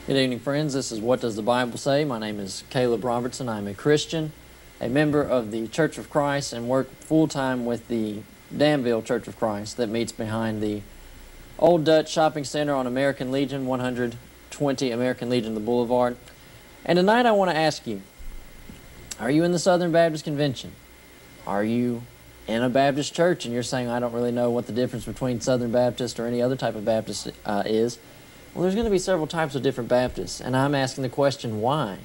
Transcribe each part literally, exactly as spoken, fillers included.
Good evening, friends. This is What Does the Bible Say? My name is Caleb Robertson. I'm a Christian, a member of the Church of Christ, and work full-time with the Danville Church of Christ that meets behind the Old Dutch Shopping Center on American Legion, one twenty American Legion, the Boulevard. And tonight I want to ask you, are you in the Southern Baptist Convention? Are you in a Baptist church and you're saying, I don't really know what the difference between Southern Baptist or any other type of Baptist uh, is? Well, there's going to be several types of different Baptists, and I'm asking the question, why?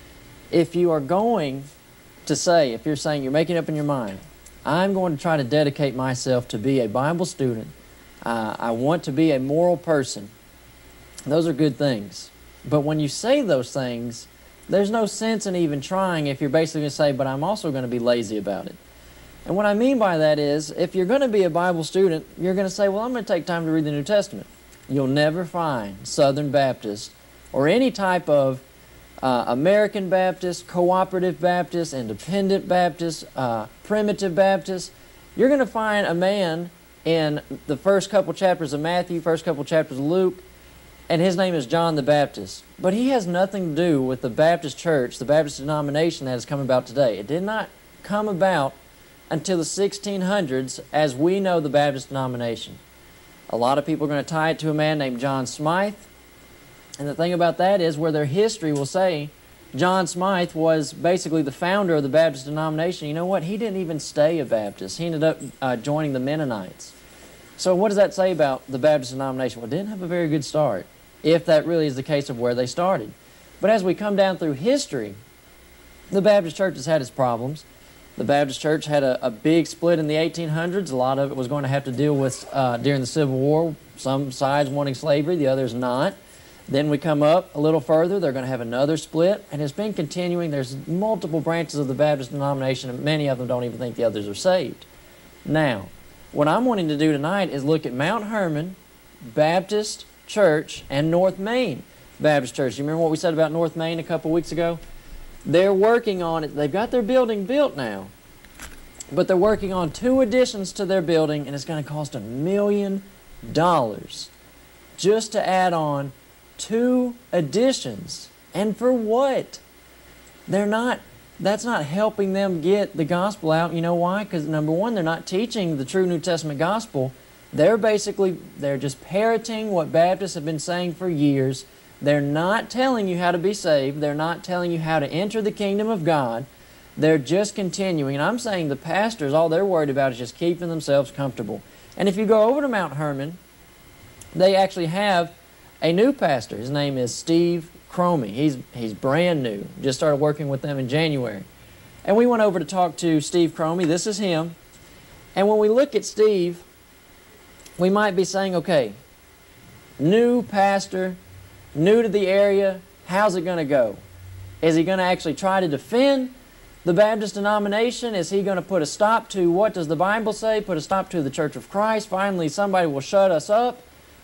If you are going to say, if you're saying, you're making up in your mind, I'm going to try to dedicate myself to be a Bible student, uh, I want to be a moral person, those are good things. But when you say those things, there's no sense in even trying if you're basically going to say, but I'm also going to be lazy about it. And what I mean by that is, if you're going to be a Bible student, you're going to say, well, I'm going to take time to read the New Testament. You'll never find Southern Baptist or any type of uh, American Baptist, Cooperative Baptist, Independent Baptist, uh, Primitive Baptist. You're going to find a man in the first couple chapters of Matthew, first couple chapters of Luke, and his name is John the Baptist. But he has nothing to do with the Baptist church, the Baptist denomination that has come about today. It did not come about until the sixteen hundreds as we know the Baptist denomination. A lot of people are going to tie it to a man named John Smythe. And the thing about that is where their history will say John Smythe was basically the founder of the Baptist denomination. You know what? He didn't even stay a Baptist. He ended up uh, joining the Mennonites. So what does that say about the Baptist denomination? Well, it didn't have a very good start, if that really is the case of where they started. But as we come down through history, the Baptist church has had its problems. The Baptist church had a, a big split in the eighteen hundreds. A lot of it was going to have to deal with uh, during the Civil War, some sides wanting slavery, the others not. Then we come up a little further, they're going to have another split, and it's been continuing. There's multiple branches of the Baptist denomination, and many of them don't even think the others are saved. Now, what I'm wanting to do tonight is look at Mount Hermon Baptist Church and North Main Baptist Church. You remember what we said about North Main a couple weeks ago? They're working on it. They've got their building built now, but they're working on two additions to their building, and it's going to cost a million dollars just to add on two additions. And for what? They're not, that's not helping them get the gospel out. You know why? Because number one, they're not teaching the true New Testament gospel. They're basically, they're just parroting what Baptists have been saying for years. They're not telling you how to be saved. They're not telling you how to enter the kingdom of God. They're just continuing. And I'm saying the pastors, all they're worried about is just keeping themselves comfortable. And if you go over to Mount Hermon, they actually have a new pastor. His name is Steve Cromie. He's, he's brand new. Just started working with them in January. And we went over to talk to Steve Cromie. This is him. And when we look at Steve, we might be saying, okay, new pastor, new to the area, how's it going to go? Is he going to actually try to defend the Baptist denomination? Is he going to put a stop to what does the Bible say, put a stop to the Church of Christ? Finally, somebody will shut us up?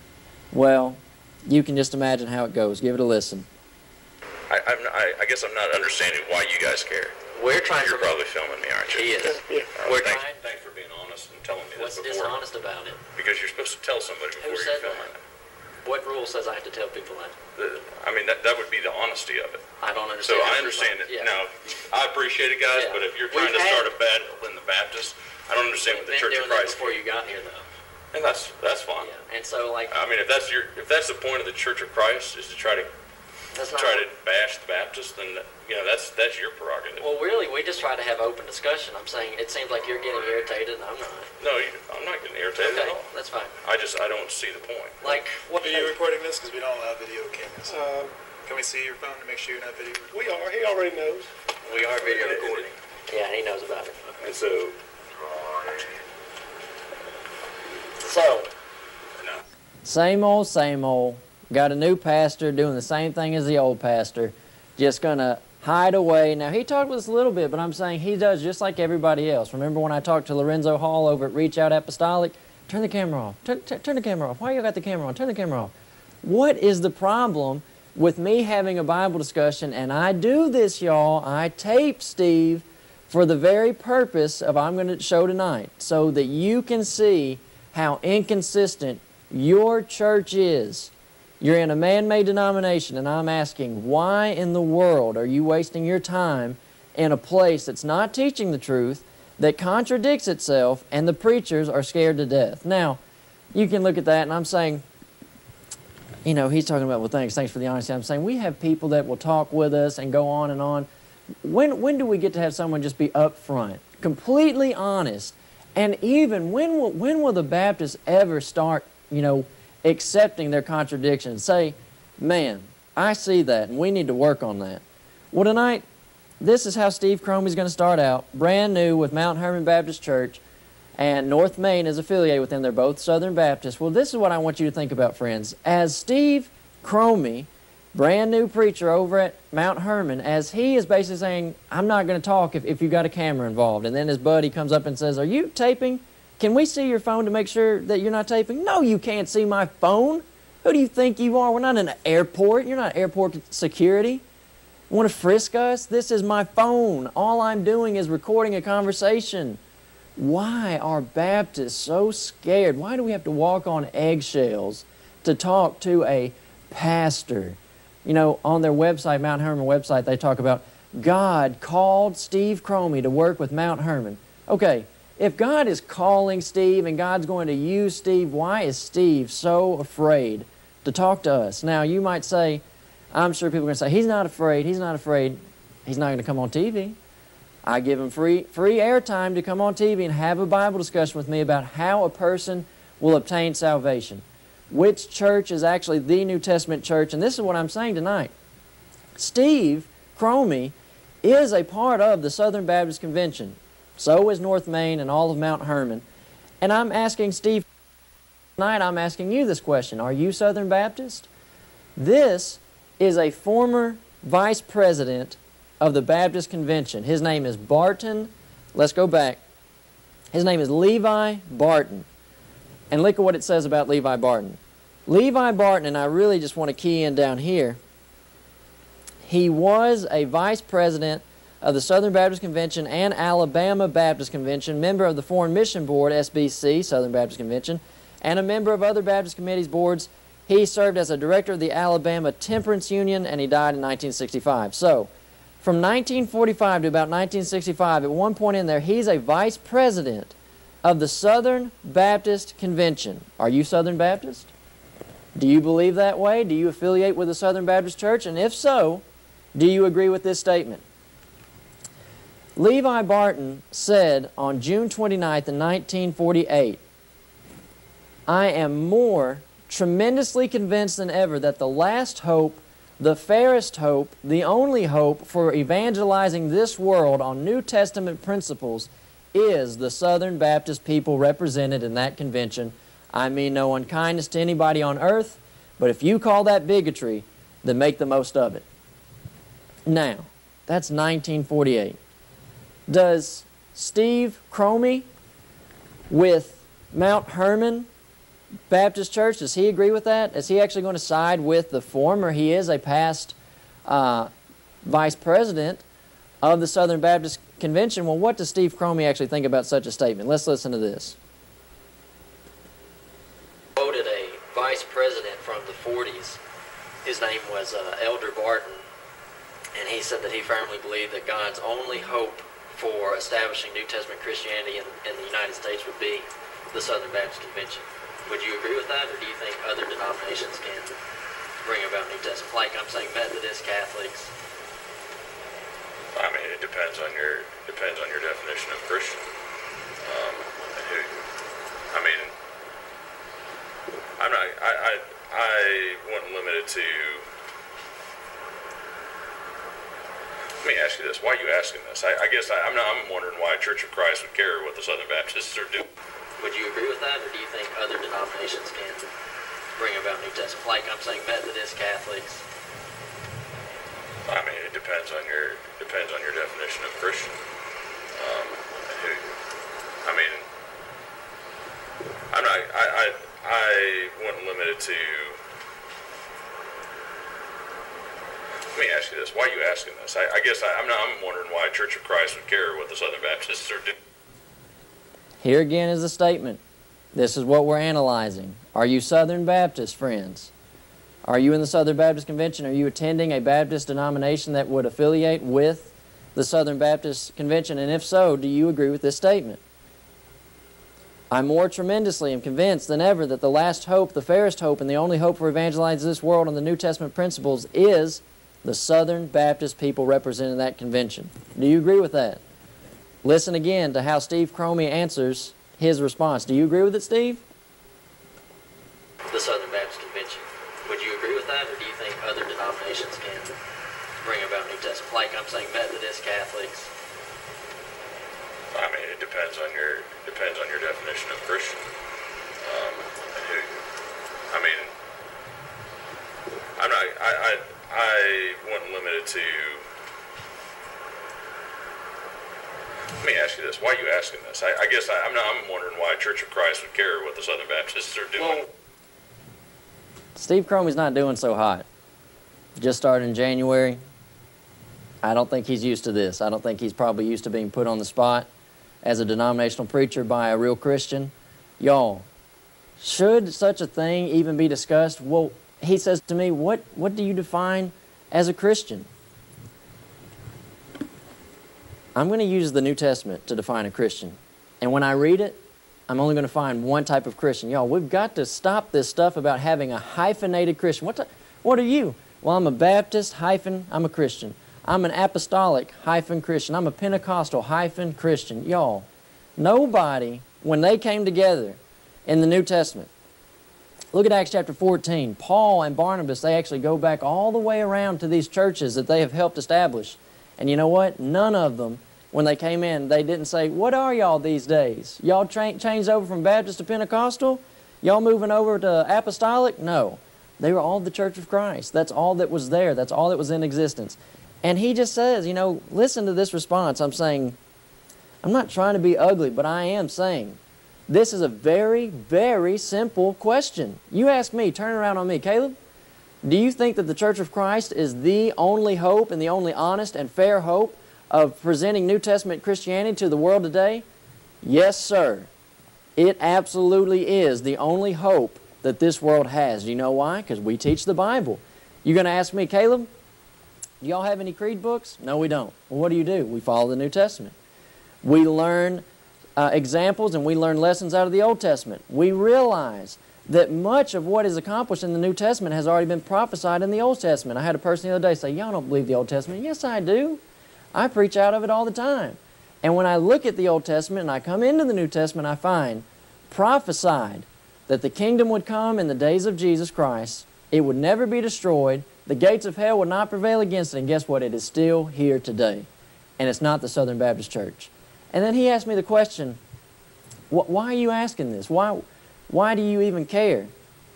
Well, you can just imagine how it goes. Give it a listen. I, I'm, I, I guess I'm not understanding why you guys care. We're trying You're to... probably filming me, aren't you? He is. Yeah. Uh, We're thanks, trying... thanks for being honest and telling me What's this before. dishonest about it? Because you're supposed to tell somebody before Who you're said filming that? it. What rule says I have to tell people that? The, I mean, that, that would be the honesty of it. I don't So understand. I understand it. Yeah. Now, I appreciate it, guys, Yeah. but if you're We've trying to had- start a battle in the Baptist, I don't understand what the You've been Church doing of that Christ before you got here, though. And that's that's fine. Yeah. And so, like, I mean, if that's your if that's the point of the Church of Christ is to try to that's not... try to bash the Baptists, then you know that's that's your prerogative. Well, really, we just try to have open discussion. I'm saying it seems like you're getting irritated, and I'm not. No, you, I'm not getting irritated Okay, at all. that's fine. I just I don't see the point. Like, what... Are you recording this? Because we don't allow video cameras. Um, Can we see your phone to make sure you're not video recording? we are. He already knows. We are video recording. Yeah, he knows about it. And so, So, no. same old, same old. Got a new pastor doing the same thing as the old pastor. Just going to hide away. Now, he talked with us a little bit, but I'm saying he does just like everybody else. Remember when I talked to Lorenzo Hall over at Reach Out Apostolic? Turn the camera off. Turn, turn the camera off. Why you got the camera on? Turn the camera off. What is the problem with me having a Bible discussion? And I do this, y'all. I tape Steve for the very purpose of I'm going to show tonight, so that you can see how inconsistent your church is. You're in a man-made denomination, and I'm asking, why in the world are you wasting your time in a place that's not teaching the truth, that contradicts itself, and the preachers are scared to death? Now, you can look at that, and I'm saying, you know, he's talking about, well, thanks, thanks for the honesty. I'm saying we have people that will talk with us and go on and on. When, when do we get to have someone just be upfront, completely honest? And even, when will, when will the Baptists ever start, you know, accepting their contradictions? Say, man, I see that, and we need to work on that. Well, tonight, this is how Steve Cromie is going to start out, brand new with Mount Hermon Baptist Church, and North Main is affiliated with them. They're both Southern Baptists. Well, this is what I want you to think about, friends. As Steve Cromie, brand new preacher over at Mount Hermon, as he is basically saying, I'm not going to talk if, if you've got a camera involved. And then his buddy comes up and says, are you taping? Can we see your phone to make sure that you're not taping? No, you can't see my phone. Who do you think you are? We're not in an airport. You're not airport security. You want to frisk us? This is my phone. All I'm doing is recording a conversation. Why are Baptists so scared? Why do we have to walk on eggshells to talk to a pastor? You know, on their website, Mount Hermon website, they talk about God called Steve Cromie to work with Mount Hermon. Okay, if God is calling Steve and God's going to use Steve, why is Steve so afraid to talk to us? Now, you might say, I'm sure people are going to say, he's not afraid, he's not afraid. He's not going to come on T V. I give him free, free airtime to come on T V and have a Bible discussion with me about how a person will obtain salvation. Which church is actually the New Testament church? And this is what I'm saying tonight. Steve Cromie is a part of the Southern Baptist Convention. So is North Main and all of Mount Hermon. And I'm asking Steve tonight, I'm asking you this question. Are you Southern Baptist? This is a former vice president of the Baptist Convention. His name is Barton. Let's go back. His name is Levi Barton. And look at what it says about Levi Barton. Levi Barton, and I really just want to key in down here, he was a vice president of the Southern Baptist Convention and Alabama Baptist Convention, member of the Foreign Mission Board, S B C, Southern Baptist Convention, and a member of other Baptist committees, boards. He served as a director of the Alabama Temperance Union, and he died in nineteen sixty-five. So, from nineteen forty-five to about nineteen sixty-five, at one point in there, he's a vice president of the Southern Baptist Convention. Are you Southern Baptist? Do you believe that way? Do you affiliate with the Southern Baptist Church? And if so, do you agree with this statement? Levi Barton said on June twenty-ninth in nineteen forty-eight, I am more tremendously convinced than ever that the last hope, the fairest hope, the only hope for evangelizing this world on New Testament principles is the Southern Baptist people represented in that convention. I mean no unkindness to anybody on earth, but if you call that bigotry, then make the most of it. Now, that's nineteen forty-eight. Does Steve Cromie with Mount Hermon Baptist Church, does he agree with that? Is he actually going to side with the former? He is a past uh, vice president of the Southern Baptist Convention. Well, what does Steve Cromie actually think about such a statement? Let's listen to this. Quoted a vice president from the forties. His name was uh, Elder Barton, and he said that he firmly believed that God's only hope for establishing New Testament Christianity in, in the United States would be the Southern Baptist Convention. Would you agree with that, or do you think other denominations can bring about New Testament? Like I'm saying, Methodist, Catholics. I mean, it depends on your depends on your definition of Christian. Um, who, I mean, I'm not. I I I wouldn't limit it to. Let me ask you this: why are you asking this? I, I guess I, I'm not. I'm wondering why Church of Christ would care what the Southern Baptists are doing. Would you agree with that, or do you think other denominations can bring about New Testament? Like I'm saying, Methodist, Catholics. I mean, it depends on your depends on your definition of Christian. Um, who, I mean, I'm not. I I I wouldn't limit it to. Let me ask you this: why are you asking this? I, I guess I, I'm not. I'm wondering why Church of Christ would care what the Southern Baptists are doing. Here again is a statement. This is what we're analyzing. Are you Southern Baptist, friends? Are you in the Southern Baptist Convention? Are you attending a Baptist denomination that would affiliate with the Southern Baptist Convention? And if so, do you agree with this statement? I more tremendously am convinced than ever that the last hope, the fairest hope, and the only hope for evangelizing this world on the New Testament principles is the Southern Baptist people represented in that convention. Do you agree with that? Listen again to how Steve Cromie answers his response. Do you agree with it, Steve? The Southern Baptist Convention. Would you agree with that, or do you think other denominations can bring about New Testament? Like I'm saying, Methodist, Catholics. I mean, it depends on your depends on your definition of Christian. Um, who, I mean, I'm not. I I, I wouldn't limit it to. Let me ask you this: why are you asking this? I, I guess I, I'm not. I'm wondering why Church of Christ would care what the Southern Baptists are doing. Well, Steve Cromie's not doing so hot. Just started in January. I don't think he's used to this. I don't think he's probably used to being put on the spot as a denominational preacher by a real Christian. Y'all, should such a thing even be discussed? Well, he says to me, what, what do you define as a Christian? I'm going to use the New Testament to define a Christian. And when I read it, I'm only going to find one type of Christian. Y'all, we've got to stop this stuff about having a hyphenated Christian. What, what are you? Well, I'm a Baptist hyphen, I'm a Christian. I'm an apostolic hyphen Christian. I'm a Pentecostal hyphen Christian. Y'all, nobody, when they came together in the New Testament, look at Acts chapter fourteen. Paul and Barnabas, they actually go back all the way around to these churches that they have helped establish. And you know what? None of them, when they came in, they didn't say, what are y'all these days? Y'all changed over from Baptist to Pentecostal? Y'all moving over to apostolic? No. They were all the Church of Christ. That's all that was there. That's all that was in existence. And he just says, you know, listen to this response. I'm saying, I'm not trying to be ugly, but I am saying, this is a very, very simple question. You ask me, turn it around on me, Caleb. Do you think that the Church of Christ is the only hope and the only honest and fair hope of presenting New Testament Christianity to the world today? Yes, sir. It absolutely is the only hope that this world has. Do you know why? Because we teach the Bible. You're going to ask me, Caleb, do y'all have any creed books? No, we don't. Well, what do you do? We follow the New Testament. We learn uh, examples and we learn lessons out of the Old Testament. We realize that much of what is accomplished in the New Testament has already been prophesied in the Old Testament. I had a person the other day say, y'all don't believe the Old Testament. Yes, I do. I preach out of it all the time. And when I look at the Old Testament and I come into the New Testament, I find prophesied that the kingdom would come in the days of Jesus Christ. It would never be destroyed. The gates of hell would not prevail against it. And guess what? It is still here today. And it's not the Southern Baptist Church. And then he asked me the question, why are you asking this? Why, why do you even care?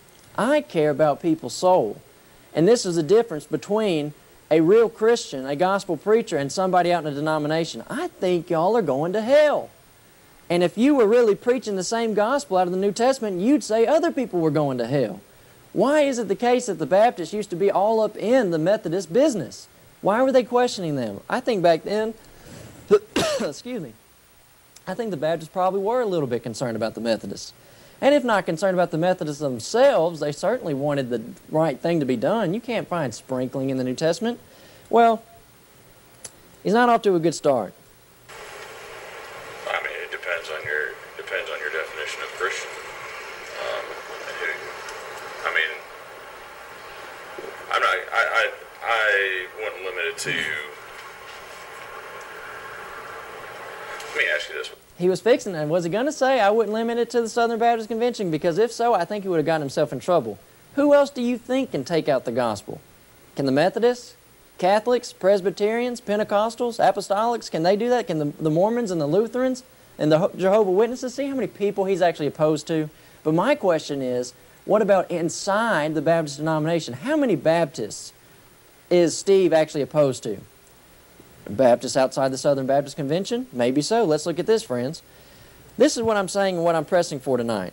I care about people's soul. And this is the difference between a real Christian, a gospel preacher, and somebody out in a denomination. I think y'all are going to hell. And if you were really preaching the same gospel out of the New Testament, you'd say other people were going to hell. Why is it the case that the Baptists used to be all up in the Methodist business? Why were they questioning them? I think back then, excuse me, I think the Baptists probably were a little bit concerned about the Methodists. And if not concerned about the Methodists themselves, they certainly wanted the right thing to be done. You can't find sprinkling in the New Testament. Well, he's not off to a good start. I mean, it depends on your depends on your definition of Christian. Um, who, I mean, I'm not. I, I I wouldn't limit it to. Let me ask you this. He was fixing it. Was he going to say, I wouldn't limit it to the Southern Baptist Convention? Because if so, I think he would have gotten himself in trouble. Who else do you think can take out the gospel? Can the Methodists, Catholics, Presbyterians, Pentecostals, Apostolics, can they do that? Can the, the Mormons and the Lutherans and the Jehovah's Witnesses? See how many people he's actually opposed to? But my question is, what about inside the Baptist denomination? How many Baptists is Steve actually opposed to? Baptists outside the Southern Baptist Convention? Maybe so. Let's look at this, friends. This is what I'm saying and what I'm pressing for tonight.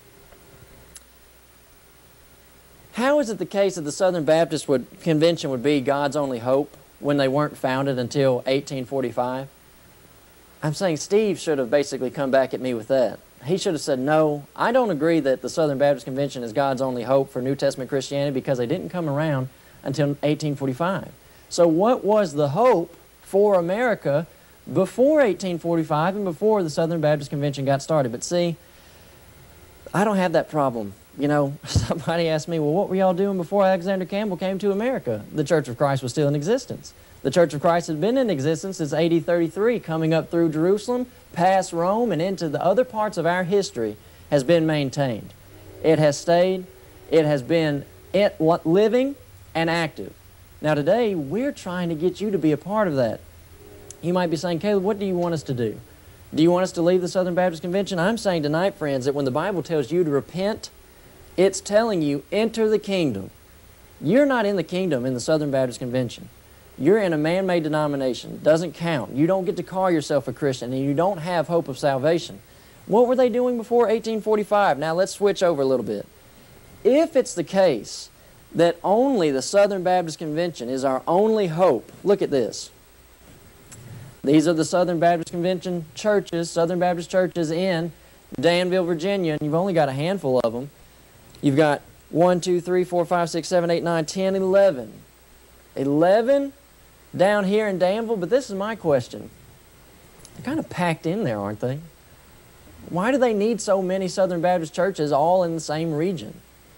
How is it the case that the Southern Baptist would, Convention would be God's only hope when they weren't founded until eighteen forty-five? I'm saying Steve should have basically come back at me with that. he should have said, no, I don't agree that the Southern Baptist Convention is God's only hope for New Testament Christianity because they didn't come around until eighteen forty-five. So what was the hope for America before eighteen forty-five and before the Southern Baptist Convention got started? But see, I don't have that problem. You know, somebody asked me, well, what were y'all doing before Alexander Campbell came to America? The Church of Christ was still in existence. The Church of Christ had been in existence since A D thirty-three, coming up through Jerusalem, past Rome, and into the other parts of our history has been maintained. It has stayed, it has been it, living and active. Now today, we're trying to get you to be a part of that. You might be saying, Caleb, what do you want us to do? Do you want us to leave the Southern Baptist Convention? I'm saying tonight, friends, that when the Bible tells you to repent, it's telling you, enter the kingdom. You're not in the kingdom in the Southern Baptist Convention. You're in a man-made denomination. It doesn't count. You don't get to call yourself a Christian, and you don't have hope of salvation. What were they doing before eighteen forty-five? Now let's switch over a little bit. If it's the case that only the Southern Baptist Convention is our only hope, look at this. These are the Southern Baptist Convention churches, Southern Baptist churches in Danville, Virginia, and you've only got a handful of them. You've got one, two, three, four, five, six, seven, eight, nine, ten, eleven. eleven down here in Danville, but this is my question. They're kind of packed in there, aren't they? Why do they need so many Southern Baptist churches all in the same region?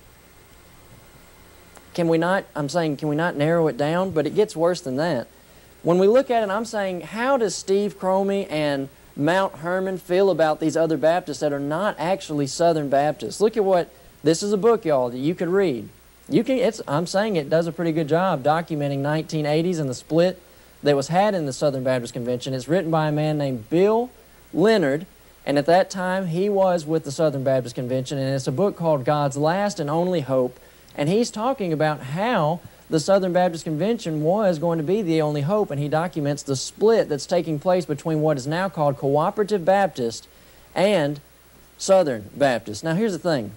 Can we not, I'm saying, can we not narrow it down? But it gets worse than that. When we look at it, I'm saying, how does Steve Cromie and Mount Hermon feel about these other Baptists that are not actually Southern Baptists? Look at what, this is a book, y'all, that you could read. You can, it's, I'm saying it does a pretty good job documenting nineteen eighties and the split that was had in the Southern Baptist Convention. It's written by a man named Bill Leonard, and at that time he was with the Southern Baptist Convention, and it's a book called God's Last and Only Hope, and he's talking about how the Southern Baptist Convention was going to be the only hope, and he documents the split that's taking place between what is now called Cooperative Baptist and Southern Baptist. Now here's the thing.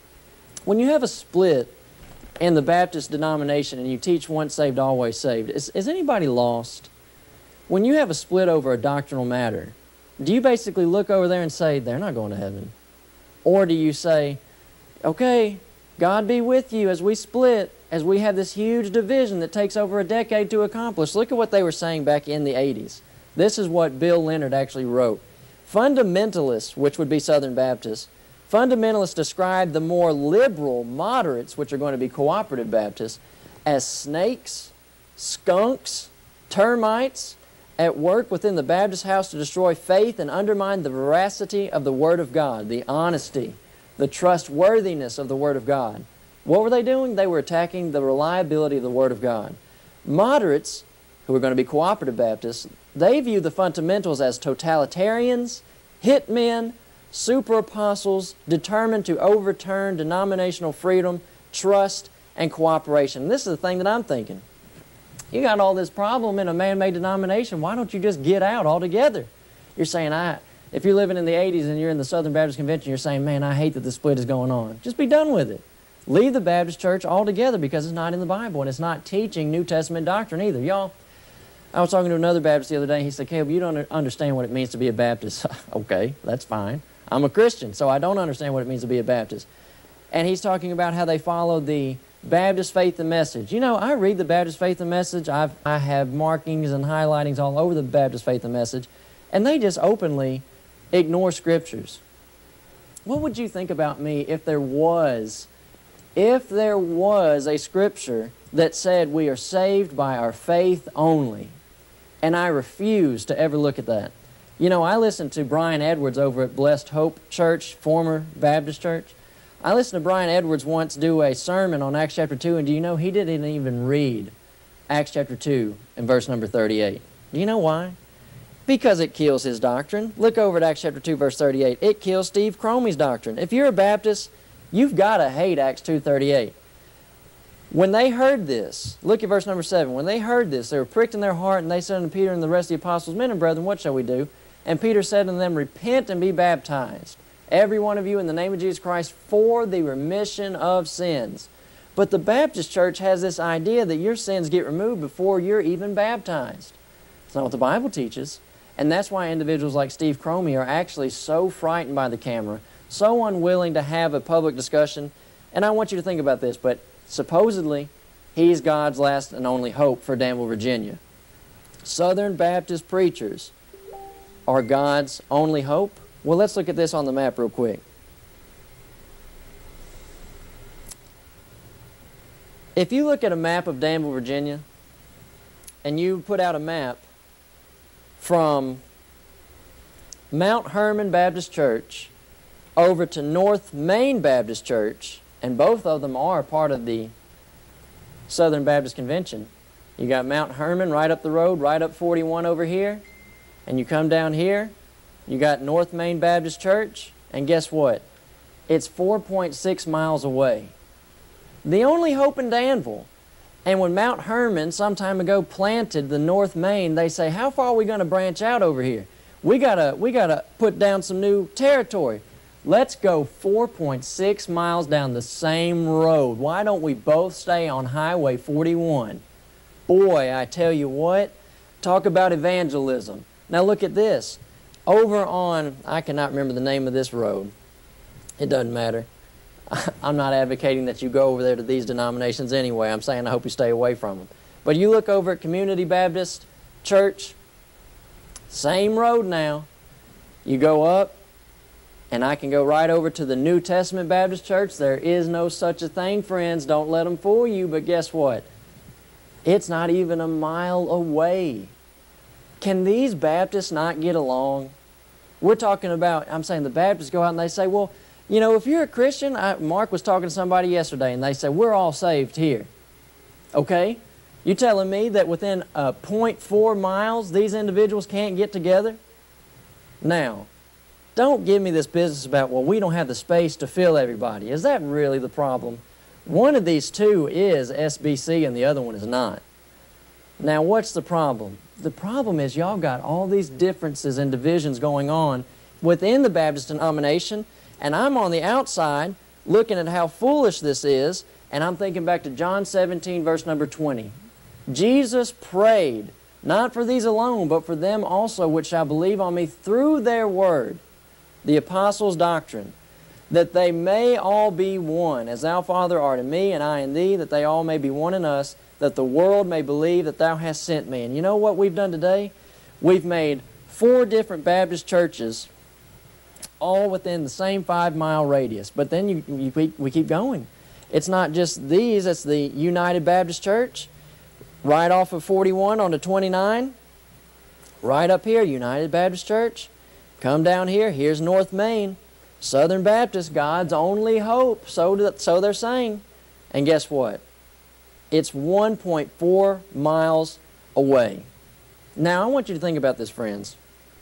When you have a split in the Baptist denomination and you teach once saved, always saved, is, is anybody lost? When you have a split over a doctrinal matter, do you basically look over there and say, they're not going to heaven? Or do you say, okay, God be with you as we split, as we have this huge division that takes over a decade to accomplish? Look at what they were saying back in the eighties. This is what Bill Leonard actually wrote. Fundamentalists, which would be Southern Baptists, fundamentalists describe the more liberal moderates, which are going to be Cooperative Baptists, as snakes, skunks, termites, at work within the Baptist house to destroy faith and undermine the veracity of the Word of God, the honesty, the trustworthiness of the Word of God. What were they doing? They were attacking the reliability of the Word of God. Moderates, who are going to be Cooperative Baptists, they view the fundamentals as totalitarians, hitmen, super apostles determined to overturn denominational freedom, trust, and cooperation. And this is the thing that I'm thinking. You got all this problem in a man-made denomination. Why don't you just get out altogether? You're saying, I, if you're living in the eighties and you're in the Southern Baptist Convention, you're saying, man, I hate that the split is going on. Just be done with it. Leave the Baptist church altogether because it's not in the Bible and it's not teaching New Testament doctrine either. Y'all, I was talking to another Baptist the other day. He said, Caleb, you don't understand what it means to be a Baptist. Okay, that's fine. I'm a Christian, so I don't understand what it means to be a Baptist. And he's talking about how they follow the Baptist Faith and Message. You know, I read the Baptist Faith and Message. I've, I have markings and highlightings all over the Baptist Faith and Message, and they just openly ignore Scriptures. What would you think about me if there was, if there was a Scripture that said we are saved by our faith only, and I refuse to ever look at that? You know, I listened to Brian Edwards over at Blessed Hope Church, former Baptist church. I listened to Brian Edwards once do a sermon on Acts chapter two, and do you know he didn't even read Acts chapter two and verse number thirty-eight. Do you know why? Because it kills his doctrine. Look over at Acts chapter two, verse thirty-eight. It kills Steve Cromie's doctrine. If you're a Baptist, you've got to hate Acts two thirty-eight. When they heard this, look at verse number seven. When they heard this, they were pricked in their heart, and they said unto Peter and the rest of the apostles, Men and brethren, what shall we do? And Peter said unto them, Repent and be baptized, every one of you, in the name of Jesus Christ, for the remission of sins. But the Baptist church has this idea that your sins get removed before you're even baptized. It's not what the Bible teaches. And that's why individuals like Steve Cromie are actually so frightened by the camera, so unwilling to have a public discussion. And I want you to think about this, but supposedly he's God's last and only hope for Danville, Virginia. Southern Baptist preachers are God's only hope? Well, let's look at this on the map real quick. If you look at a map of Danville, Virginia, and you put out a map from Mount Hermon Baptist Church over to North Main Baptist Church, and both of them are part of the Southern Baptist Convention. You got Mount Hermon right up the road, right up forty-one over here, and you come down here, you got North Main Baptist Church, and guess what? It's four point six miles away. The only hope in Danville. And when Mount Hermon some time ago planted the North Main, they say, how far are we going to branch out over here? We gotta, we gotta put down some new territory. Let's go four point six miles down the same road. Why don't we both stay on Highway forty-one? Boy, I tell you what, talk about evangelism. Now look at this. Over on, I cannot remember the name of this road. It doesn't matter. I'm not advocating that you go over there to these denominations anyway. I'm saying I hope you stay away from them. But you look over at Community Baptist Church, same road now. You go up, and I can go right over to the New Testament Baptist Church. There is no such a thing, friends. Don't let them fool you. But guess what? It's not even a mile away. Can these Baptists not get along? We're talking about, I'm saying the Baptists go out and they say, well, you know, if you're a Christian, I, Mark was talking to somebody yesterday, and they said, we're all saved here. Okay? You telling me that within uh, zero point four miles, these individuals can't get together? Now, don't give me this business about, well, we don't have the space to fill everybody. Is that really the problem? One of these two is S B C, and the other one is not. Now, what's the problem? The problem is y'all got all these differences and divisions going on within the Baptist denomination, and I'm on the outside looking at how foolish this is, and I'm thinking back to John seventeen, verse number twenty. Jesus prayed, not for these alone, but for them also which shall believe on me through their word, the apostles' doctrine, that they may all be one, as thou, Father, art in me, and I in thee, that they all may be one in us, that the world may believe that thou hast sent me. And you know what we've done today? We've made four different Baptist churches all within the same five-mile radius. But then you, you, we, we keep going. It's not just these. It's the United Baptist Church, right off of forty-one onto twenty-nine. Right up here, United Baptist Church. Come down here. Here's North Main. Southern Baptist, God's only hope. So, do, so they're saying. And guess what? It's one point four miles away. Now, I want you to think about this, friends.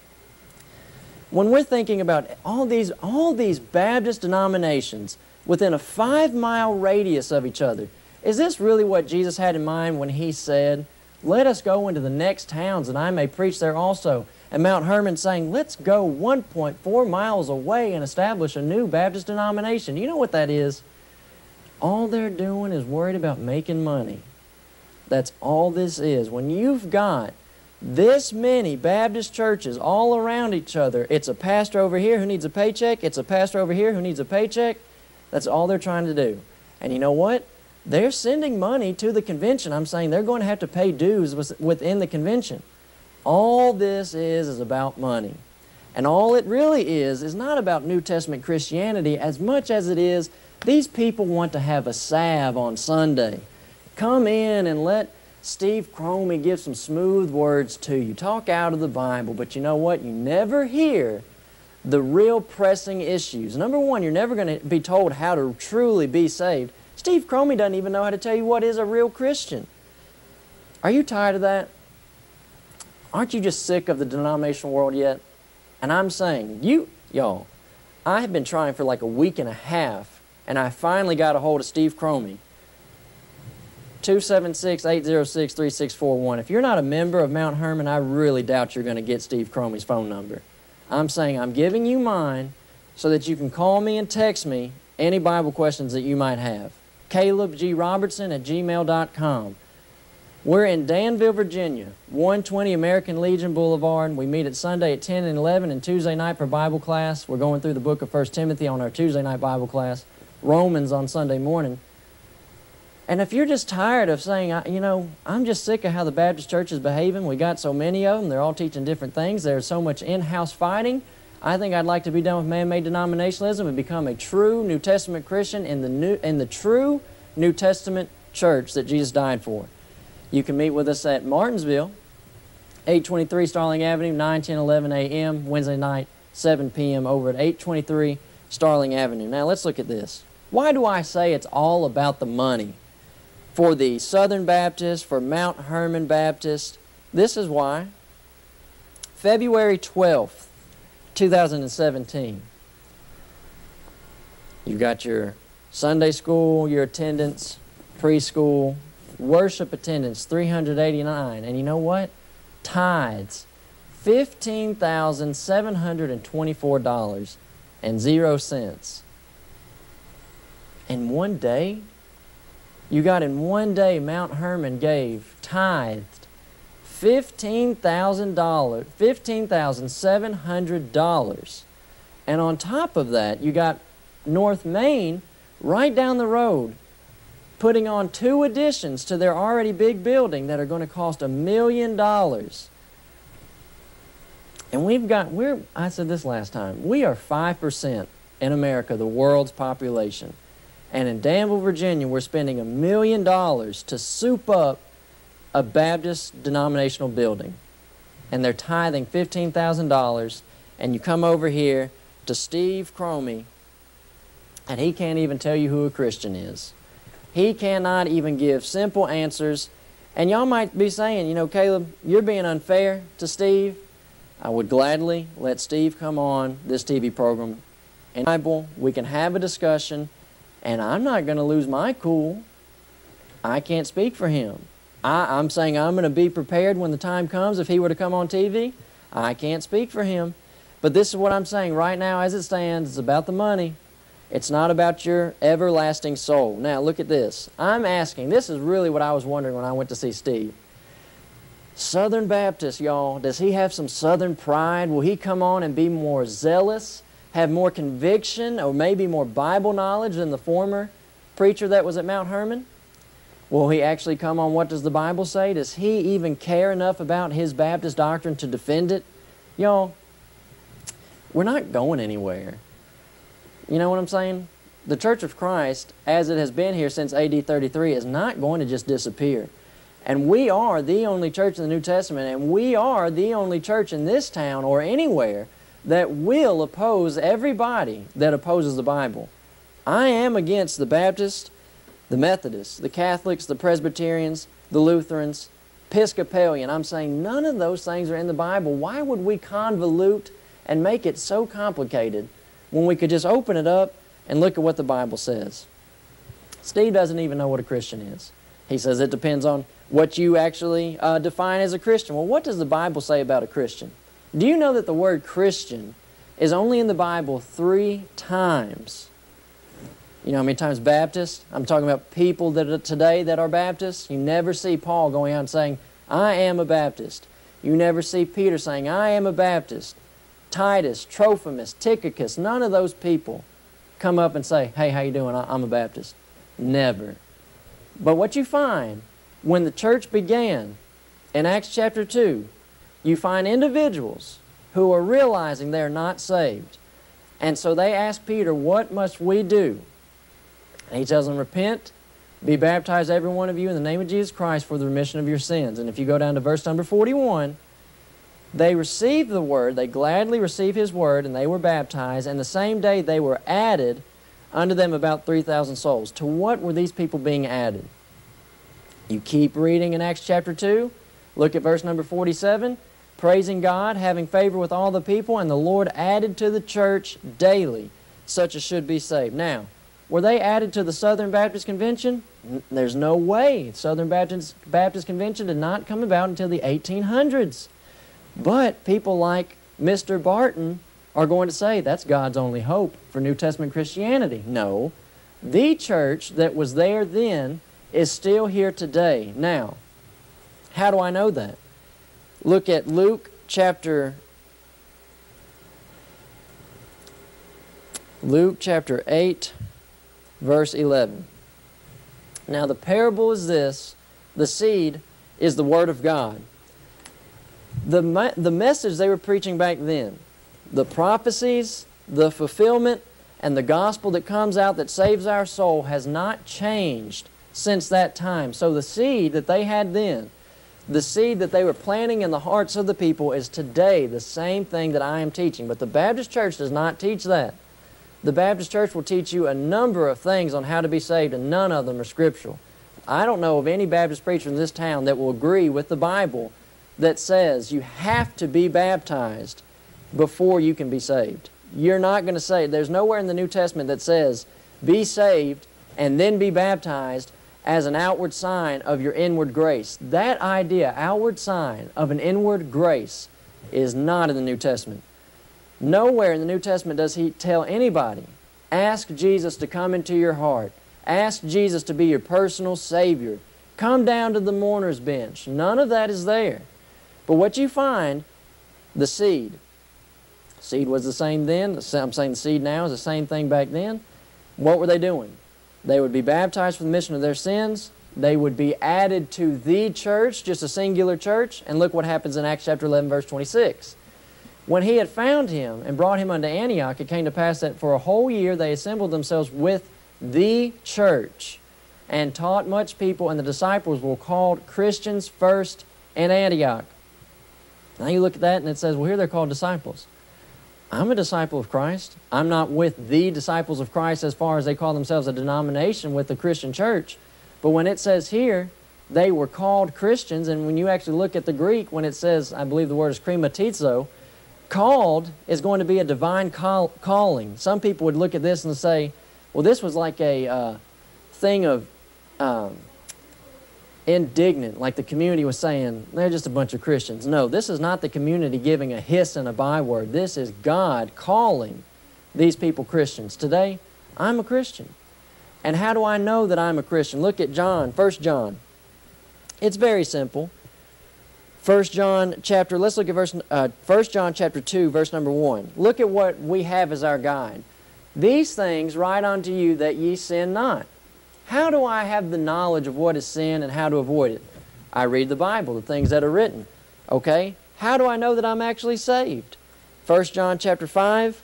When we're thinking about all these, all these Baptist denominations within a five-mile radius of each other, is this really what Jesus had in mind when He said, let us go into the next towns and I may preach there also? And Mount Hermon saying, let's go one point four miles away and establish a new Baptist denomination. You know what that is? All they're doing is worried about making money. That's all this is. When you've got this many Baptist churches all around each other, it's a pastor over here who needs a paycheck, it's a pastor over here who needs a paycheck. That's all they're trying to do. And you know what? They're sending money to the convention. I'm saying they're going to have to pay dues within the convention. All this is is about money. And all it really is is not about New Testament Christianity as much as it is these people want to have a salve on Sunday. Come in and let Steve Cromie give some smooth words to you. Talk out of the Bible. But you know what? You never hear the real pressing issues. Number one, you're never going to be told how to truly be saved. Steve Cromie doesn't even know how to tell you what is a real Christian. Are you tired of that? Aren't you just sick of the denominational world yet? And I'm saying, you, y'all, I have been trying for like a week and a half, and I finally got a hold of Steve Cromie. two seven six, eight zero six, three six four one. If you're not a member of Mount Hermon, I really doubt you're going to get Steve Cromie's phone number. I'm saying I'm giving you mine so that you can call me and text me any Bible questions that you might have. Caleb G. Robertson at gmail dot com. We're in Danville, Virginia, one twenty American Legion Boulevard. We meet at Sunday at ten and eleven and Tuesday night for Bible class. We're going through the book of First Timothy on our Tuesday night Bible class, Romans on Sunday morning. And if you're just tired of saying, you know, I'm just sick of how the Baptist church is behaving, we got so many of them, they're all teaching different things, there's so much in-house fighting, I think I'd like to be done with man-made denominationalism and become a true New Testament Christian in the, new, in the true New Testament church that Jesus died for. You can meet with us at Martinsville, eight twenty-three Starling Avenue, nine, ten, eleven a m Wednesday night, seven p m over at eight twenty-three Starling Avenue. Now let's look at this. Why do I say it's all about the money? For the Southern Baptist, for Mount Hermon Baptist, this is why. February twelfth, two thousand seventeen. You've got your Sunday school, your attendance, preschool, worship attendance, three hundred eighty-nine. And you know what? Tithes, fifteen thousand seven hundred twenty-four dollars and zero cents. In one day, you got in one day Mount Hermon gave, tithed, fifteen thousand dollars, fifteen thousand seven hundred dollars. And on top of that, you got North Main, right down the road, putting on two additions to their already big building that are going to cost a million dollars. And we've got, we're, I said this last time, we are five percent in America, the world's population. And in Danville, Virginia, we're spending a million dollars to soup up a Baptist denominational building. And they're tithing fifteen thousand dollars. And you come over here to Steve Cromie, and he can't even tell you who a Christian is. He cannot even give simple answers. And y'all might be saying, you know, Caleb, you're being unfair to Steve. I would gladly let Steve come on this T V program. In the Bible, we can have a discussion, and I'm not going to lose my cool. I can't speak for him. I, I'm saying I'm going to be prepared when the time comes if he were to come on T V. I can't speak for him. But this is what I'm saying right now as it stands. It's about the money. It's not about your everlasting soul. Now, look at this. I'm asking, this is really what I was wondering when I went to see Steve. Southern Baptist, y'all, does he have some Southern pride? Will he come on and be more zealous, have more conviction, or maybe more Bible knowledge than the former preacher that was at Mount Hermon? Will he actually come on what does the Bible say? Does he even care enough about his Baptist doctrine to defend it? Y'all, we're not going anywhere. You know what I'm saying? The Church of Christ, as it has been here since A D thirty-three, is not going to just disappear. And we are the only church in the New Testament, and we are the only church in this town or anywhere that will oppose everybody that opposes the Bible. I am against the Baptists, the Methodists, the Catholics, the Presbyterians, the Lutherans, Episcopalian. I'm saying none of those things are in the Bible. Why would we convolute and make it so complicated when we could just open it up and look at what the Bible says? Steve doesn't even know what a Christian is. He says it depends on what you actually uh, define as a Christian. Well, what does the Bible say about a Christian? Do you know that the word Christian is only in the Bible three times? You know how many times Baptist? I'm talking about people that are today that are Baptists. You never see Paul going out and saying, I am a Baptist. You never see Peter saying, I am a Baptist. Titus, Trophimus, Tychicus, none of those people come up and say, hey, how you doing? I'm a Baptist. Never. But what you find when the church began in Acts chapter two, you find individuals who are realizing they're not saved. And so they ask Peter, what must we do? And he tells them, repent, be baptized every one of you in the name of Jesus Christ for the remission of your sins. And if you go down to verse number forty-one, they received the word, they gladly received his word, and they were baptized, and the same day they were added unto them about three thousand souls. To what were these people being added? You keep reading in Acts chapter two, look at verse number forty-seven, praising God, having favor with all the people, and the Lord added to the church daily such as should be saved. Now, were they added to the Southern Baptist Convention? There's no way. Southern Baptist, Baptist Convention did not come about until the eighteen hundreds. But people like Mister Barton are going to say that's God's only hope for New Testament Christianity. No. The church that was there then is still here today. Now, How do I know that? Look at Luke chapter Luke chapter eight, verse eleven. Now the parable is this: the seed is the Word of God. The, the message they were preaching back then, the prophecies, the fulfillment, and the gospel that comes out that saves our soul has not changed since that time. So the seed that they had then, the seed that they were planting in the hearts of the people, is today the same thing that I am teaching. But the Baptist Church does not teach that. The Baptist Church will teach you a number of things on how to be saved, and none of them are scriptural. I don't know of any Baptist preacher in this town that will agree with the Bible that says you have to be baptized before you can be saved. You're not going to say, there's nowhere in the New Testament that says be saved and then be baptized as an outward sign of your inward grace. That idea, outward sign of an inward grace, is not in the New Testament. Nowhere in the New Testament does He tell anybody, ask Jesus to come into your heart. Ask Jesus to be your personal Savior. Come down to the mourner's bench. None of that is there. But what you find, the seed. Seed was the same then. I'm saying the seed now is the same thing back then. What were they doing? They would be baptized for the remission of their sins. They would be added to the church, just a singular church. And look what happens in Acts chapter eleven, verse twenty-six. When he had found him and brought him unto Antioch, it came to pass that for a whole year they assembled themselves with the church and taught much people, and the disciples were called Christians first in Antioch. Now you look at that and it says, well, here they're called disciples. I'm a disciple of Christ. I'm not with the disciples of Christ as far as they call themselves a denomination with the Christian church. But when it says here, they were called Christians, and when you actually look at the Greek, when it says, I believe the word is krematizo, called is going to be a divine call calling. Some people would look at this and say, well, this was like a uh, thing of um, indignant, like the community was saying, they're just a bunch of Christians. No, this is not the community giving a hiss and a byword. This is God calling these people Christians. Today, I'm a Christian. And how do I know that I'm a Christian? Look at John, First John. It's very simple. First John chapter, let's look at verse, uh, First John chapter two, verse number one. Look at what we have as our guide. These things write unto you that ye sin not. How do I have the knowledge of what is sin and how to avoid it? I read the Bible, the things that are written. Okay? How do I know that I'm actually saved? First John chapter five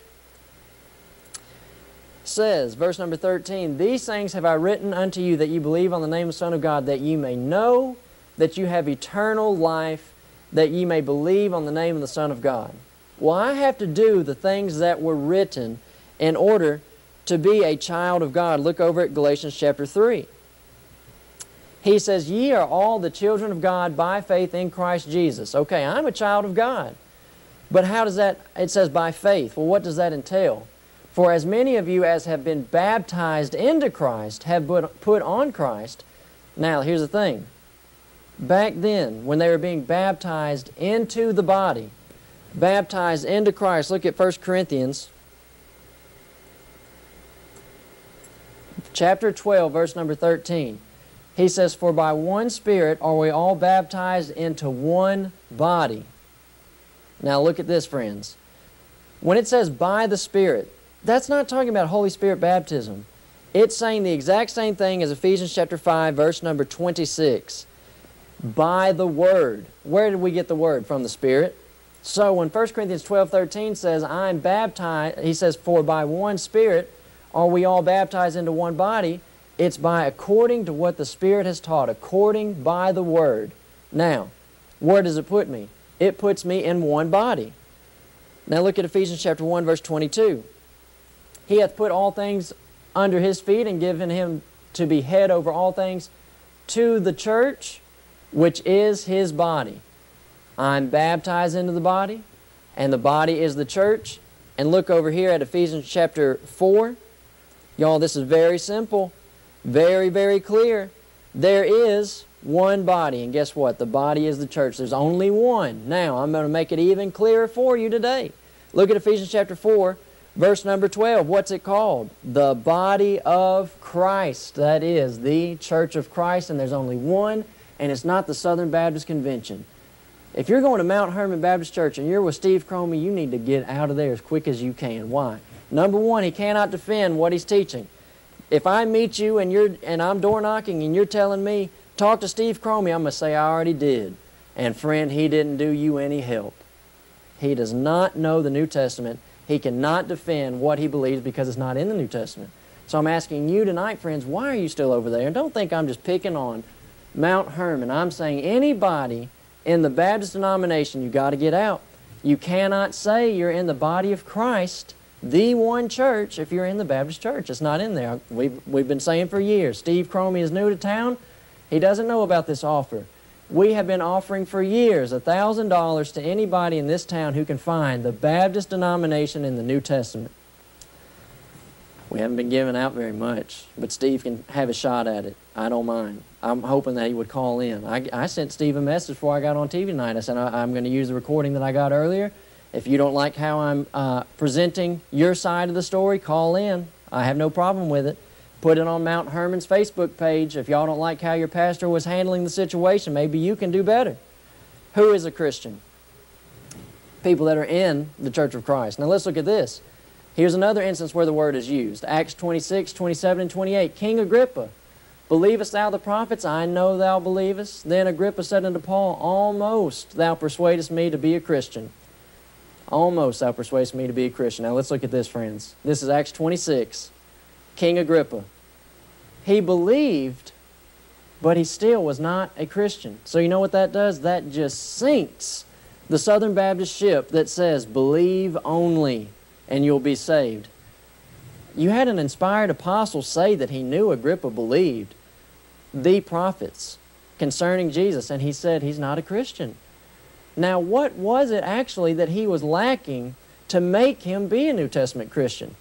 says, verse number thirteen, these things have I written unto you that ye believe on the name of the Son of God, that ye may know that you have eternal life, that ye may believe on the name of the Son of God. Well, I have to do the things that were written in order to be a child of God. Look over at Galatians chapter three. He says, ye are all the children of God by faith in Christ Jesus. Okay, I'm a child of God. But how does that, it says by faith. Well, what does that entail? For as many of you as have been baptized into Christ have put on Christ. Now, here's the thing. Back then, when they were being baptized into the body, baptized into Christ, look at First Corinthians chapter twelve, verse number thirteen. He says, for by one Spirit are we all baptized into one body. Now look at this, friends. When it says by the Spirit, that's not talking about Holy Spirit baptism. It's saying the exact same thing as Ephesians chapter five, verse number twenty-six. By the Word. Where did we get the Word? From the Spirit. So when First Corinthians twelve, thirteen says, I'm baptized, he says, for by one Spirit are we all baptized into one body. It's by according to what the Spirit has taught, according by the Word. Now, where does it put me? It puts me in one body. Now look at Ephesians chapter one, verse twenty-two. He hath put all things under His feet and given Him to be head over all things to the church, which is His body. I'm baptized into the body, and the body is the church. And look over here at Ephesians chapter four. Y'all, this is very simple. Very, very clear. There is one body. And guess what? The body is the church. There's only one. Now, I'm going to make it even clearer for you today. Look at Ephesians chapter four, verse number twelve. What's it called? The body of Christ. That is the church of Christ. And there's only one and it's not the Southern Baptist Convention. If you're going to Mount Hermon Baptist Church and you're with Steve Cromie, you need to get out of there as quick as you can. Why? Number one, he cannot defend what he's teaching. If I meet you and you're and I'm door knocking and you're telling me, talk to Steve Cromie, I'm going to say I already did. And friend, he didn't do you any help. He does not know the New Testament. He cannot defend what he believes because it's not in the New Testament. So I'm asking you tonight, friends, why are you still over there? And don't think I'm just picking on Mount Hermon. I'm saying anybody in the Baptist denomination, you got to get out. You cannot say you're in the body of Christ, the one church, if you're in the Baptist church. It's not in there. We've, we've been saying for years, Steve Cromie is new to town. He doesn't know about this offer. We have been offering for years one thousand dollars to anybody in this town who can find the Baptist denomination in the New Testament. We haven't been giving out very much, but Steve can have a shot at it. I don't mind. I'm hoping that he would call in. I, I sent Steve a message before I got on T V tonight. I said, I, I'm going to use the recording that I got earlier. If you don't like how I'm uh, presenting your side of the story, call in. I have no problem with it. Put it on Mount Hermon's Facebook page. If y'all don't like how your pastor was handling the situation, maybe you can do better. Who is a Christian? People that are in the Church of Christ. Now let's look at this. Here's another instance where the word is used. Acts twenty-six, twenty-seven, and twenty-eight. King Agrippa, believest thou the prophets? I know thou believest. Then Agrippa said unto Paul, almost thou persuadest me to be a Christian. Almost thou persuadest me to be a Christian. Now let's look at this, friends. This is Acts twenty-six. King Agrippa. He believed, but he still was not a Christian. So you know what that does? That just sinks the Southern Baptist ship that says, believe only and you'll be saved. You had an inspired apostle say that he knew Agrippa believed the prophets concerning Jesus, and he said he's not a Christian. Now, what was it actually that he was lacking to make him be a New Testament Christian?